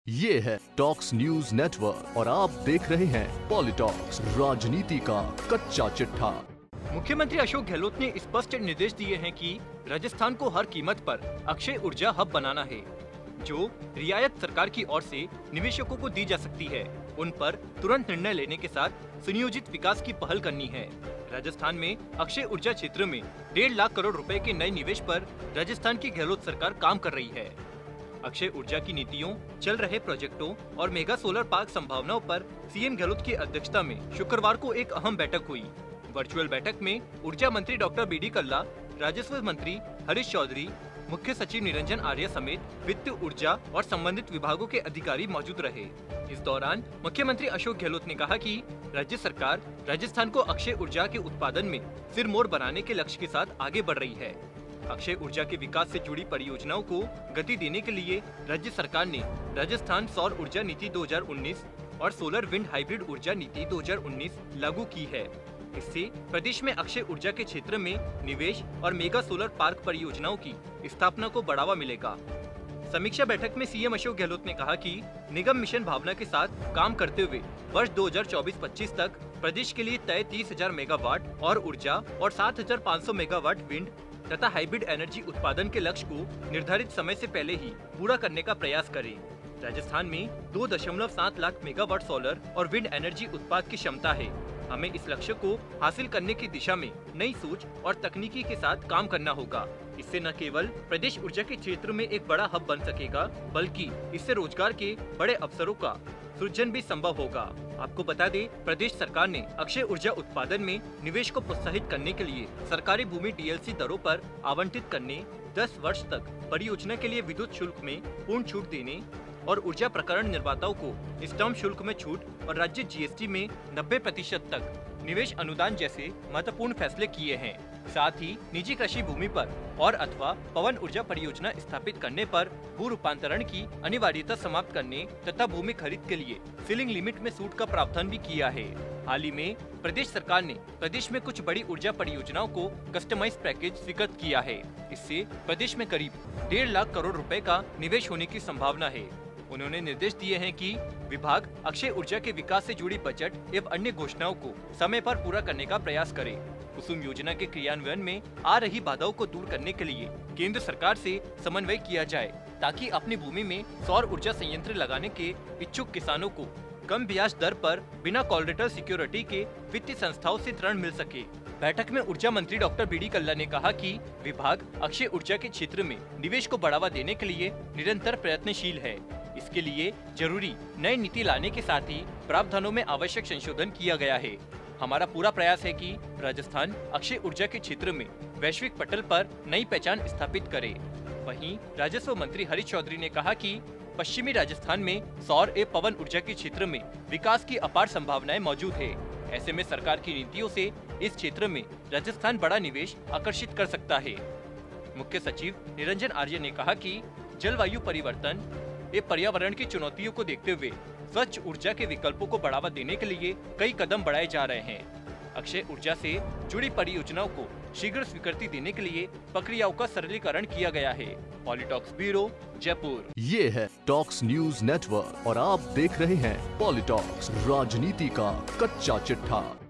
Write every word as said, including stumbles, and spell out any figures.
ये है talks news network और आप देख रहे हैं पॉलिटॉक्स, राजनीति का कच्चा चिट्ठा। मुख्यमंत्री अशोक गहलोत ने स्पष्ट निर्देश दिए हैं कि राजस्थान को हर कीमत पर अक्षय ऊर्जा हब बनाना है, जो रियायत सरकार की ओर से निवेशकों को दी जा सकती है। उन पर तुरंत निर्णय लेने के साथ सुनियोजित विकास की पहल करनी है। राजस्थान में अक्षय ऊर्जा क्षेत्र में डेढ़ लाख करोड़ रुपए के नए निवेश पर राजस्थान की गहलोत सरकार काम कर रही है। अक्षय ऊर्जा की नीतियों, चल रहे प्रोजेक्टों और मेगा सोलर पार्क संभावनाओं पर सीएम गहलोत की अध्यक्षता में शुक्रवार को एक अहम बैठक हुई। वर्चुअल बैठक में ऊर्जा मंत्री डॉक्टर बी डी कल्ला, राजस्व मंत्री हरीश चौधरी, मुख्य सचिव निरंजन आर्य समेत वित्त, ऊर्जा और संबंधित विभागों के अधिकारी मौजूद रहे। इस दौरान मुख्यमंत्री अशोक गहलोत ने कहा कि राज्य सरकार राजस्थान को अक्षय ऊर्जा के उत्पादन में सिरमौर बनाने के लक्ष्य के साथ आगे बढ़ रही है। अक्षय ऊर्जा के विकास से जुड़ी परियोजनाओं को गति देने के लिए राज्य सरकार ने राजस्थान सौर ऊर्जा नीति दो हज़ार उन्नीस और सोलर विंड हाइब्रिड ऊर्जा नीति दो हज़ार उन्नीस लागू की है। इससे प्रदेश में अक्षय ऊर्जा के क्षेत्र में निवेश और मेगा सोलर पार्क परियोजनाओं की स्थापना को बढ़ावा मिलेगा। समीक्षा बैठक में सीएम अशोक गहलोत ने कहा कि निगम मिशन भावना के साथ काम करते हुए वर्ष दो हज़ार चौबीस पच्चीस तक प्रदेश के लिए तय तीस हजार मेगावाट और ऊर्जा और सात हजार पाँच सौ मेगावाट विंड तथा हाइब्रिड एनर्जी उत्पादन के लक्ष्य को निर्धारित समय से पहले ही पूरा करने का प्रयास करें। राजस्थान में दो दशमलव सात लाख मेगावाट सोलर और विंड एनर्जी उत्पाद की क्षमता है। हमें इस लक्ष्य को हासिल करने की दिशा में नई सोच और तकनीकी के साथ काम करना होगा। इससे न केवल प्रदेश ऊर्जा के क्षेत्र में एक बड़ा हब बन सकेगा, बल्कि इससे रोजगार के बड़े अवसरों का सृजन भी संभव होगा। आपको बता दें, प्रदेश सरकार ने अक्षय ऊर्जा उत्पादन में निवेश को प्रोत्साहित करने के लिए सरकारी भूमि डीएलसी दरों पर आवंटित करने, दस वर्ष तक परियोजना के लिए विद्युत शुल्क में पूर्ण छूट देने और ऊर्जा प्रकरण निर्माताओं को स्टैम्प शुल्क में छूट और राज्य जीएसटी में नब्बे प्रतिशत तक निवेश अनुदान जैसे महत्वपूर्ण फैसले किए हैं। साथ ही निजी कृषि भूमि पर और अथवा पवन ऊर्जा परियोजना स्थापित करने पर भू रूपांतरण की अनिवार्यता समाप्त करने तथा भूमि खरीद के लिए सीलिंग लिमिट में छूट का प्रावधान भी किया है। हाल ही में प्रदेश सरकार ने प्रदेश में कुछ बड़ी ऊर्जा परियोजनाओं को कस्टमाइज पैकेज स्वीकृत किया है। इससे प्रदेश में करीब डेढ़ लाख करोड़ रुपए का निवेश होने की संभावना है। उन्होंने निर्देश दिए हैं कि विभाग अक्षय ऊर्जा के विकास से जुड़ी बजट एवं अन्य घोषणाओं को समय पर पूरा करने का प्रयास करे। कुसुम योजना के क्रियान्वयन में आ रही बाधाओं को दूर करने के लिए केंद्र सरकार से समन्वय किया जाए, ताकि अपनी भूमि में सौर ऊर्जा संयंत्र लगाने के इच्छुक किसानों को कम ब्याज दर पर बिना कोलेटरल सिक्योरिटी के वित्तीय संस्थाओं से ऋण मिल सके। बैठक में ऊर्जा मंत्री डॉक्टर बी डी कल्ला ने कहा कि विभाग अक्षय ऊर्जा के क्षेत्र में निवेश को बढ़ावा देने के लिए निरंतर प्रयत्नशील है। इसके लिए जरूरी नई नीति लाने के साथ ही प्रावधानों में आवश्यक संशोधन किया गया है। हमारा पूरा प्रयास है कि राजस्थान अक्षय ऊर्जा के क्षेत्र में वैश्विक पटल पर नई पहचान स्थापित करे। वहीं राजस्व मंत्री हरीश चौधरी ने कहा कि पश्चिमी राजस्थान में सौर एवं पवन ऊर्जा के क्षेत्र में विकास की अपार संभावनाएं मौजूद है। ऐसे में सरकार की नीतियों से इस क्षेत्र में राजस्थान बड़ा निवेश आकर्षित कर सकता है। मुख्य सचिव निरंजन आर्य ने कहा कि जलवायु परिवर्तन एवं पर्यावरण की चुनौतियों को देखते हुए स्वच्छ ऊर्जा के विकल्पों को बढ़ावा देने के लिए कई कदम बढ़ाए जा रहे हैं। अक्षय ऊर्जा से जुड़ी परियोजनाओं को शीघ्र स्वीकृति देने के लिए प्रक्रियाओं का सरलीकरण किया गया है। Politalks bureau, Jaipur. ये है टॉक्स न्यूज नेटवर्क और आप देख रहे हैं पॉलिटॉक्स, राजनीति का कच्चा चिट्ठा।